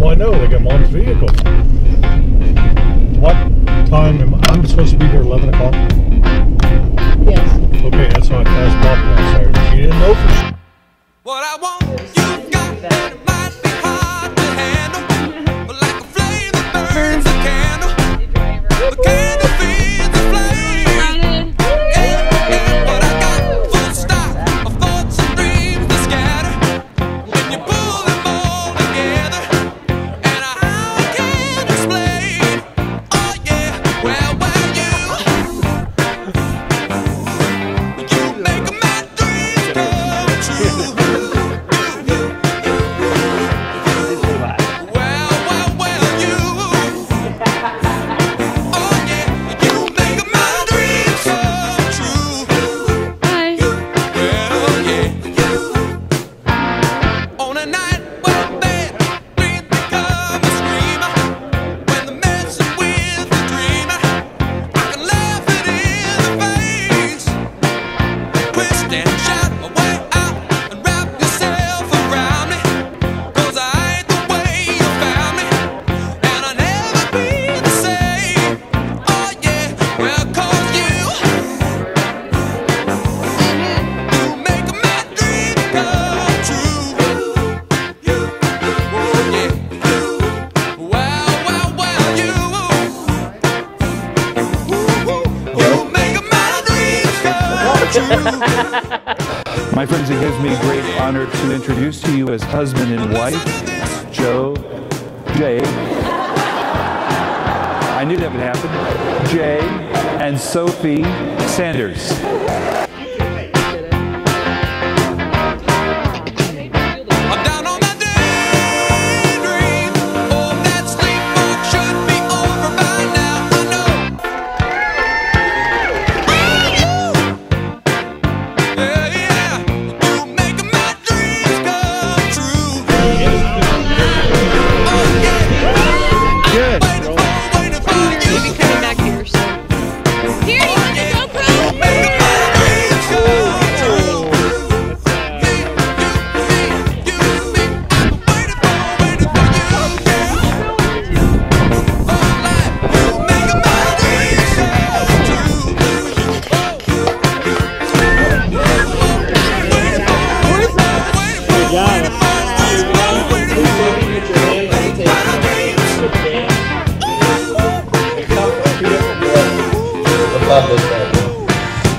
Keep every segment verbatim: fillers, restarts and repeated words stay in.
Well, I know, like a mom's vehicle. What time am I? I'm supposed to be here eleven o'clock? Yes. Okay, that's how I passed Bob last Saturday. She didn't know for sure. What I want, you got, and it might be hard to handle, but like a flame that burns a candle, the candle feeds the flame. Yeah, yeah, what I got, full stop of thoughts and dreams that scatter, when you pull them all together, and I can't explain. Oh yeah, well, well, you, you make my dreams come true. My friends, it gives me great honor to introduce to you as husband and wife, Joe, Jay. I knew that would happen. Jay and Sophie Sanders.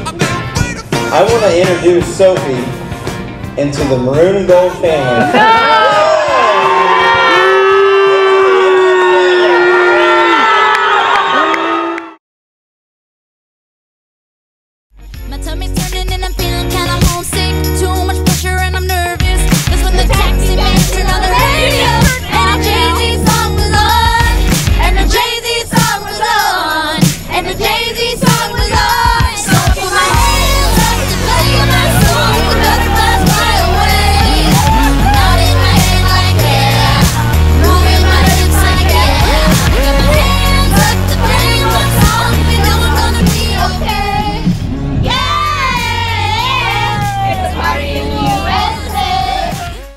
I want to introduce Sophie into the maroon and gold family.